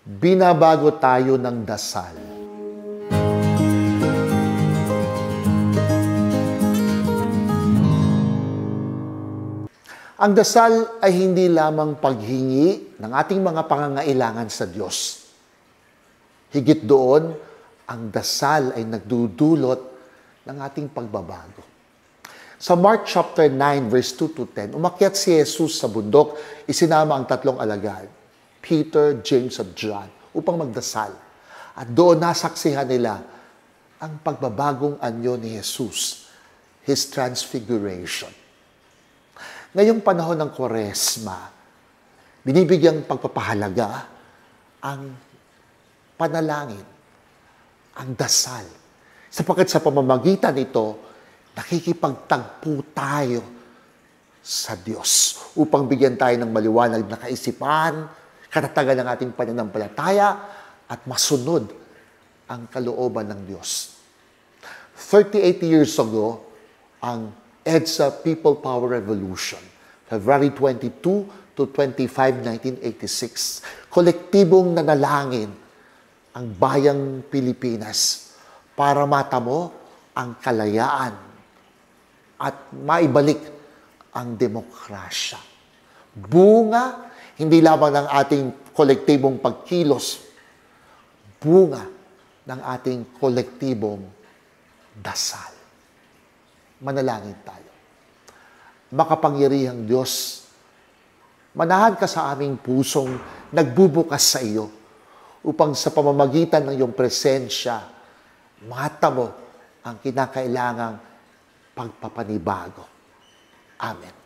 Binabago tayo ng dasal. Ang dasal ay hindi lamang paghingi ng ating mga pangangailangan sa Diyos. Higit doon, ang dasal ay nagdudulot ng ating pagbabago. Sa Mark chapter 9, verse 2 to 10, umakyat si Jesus sa bundok, isinama ang tatlong alagad, Peter, James, at John, upang magdasal. At doon nasaksihan nila ang pagbabagong anyo ni Jesus, His transfiguration. Ngayong panahon ng Kwaresma, binibigyang pagpapahalaga ang panalangin, ang dasal. Sapagkat sa pamamagitan nito, nakikipagtagpo tayo sa Diyos upang bigyan tayo ng maliwanag na kaisipan, katatagan ng ating pananampalataya, at masunod ang kalooban ng Diyos. 38 years ago, ang EDSA People Power Revolution, February 22 to 25, 1986, kolektibong nanalangin ang bayang Pilipinas para matamo ang kalayaan at maibalik ang demokrasya. Bunga, hindi lamang ng ating kolektibong pagkilos, bunga ng ating kolektibong dasal. Manalangin tayo. Makapangyarihang Diyos, manahan ka sa aming pusong nagbubukas sa iyo upang sa pamamagitan ng iyong presensya, matamo ang kinakailangang pagpapanibago. Amen.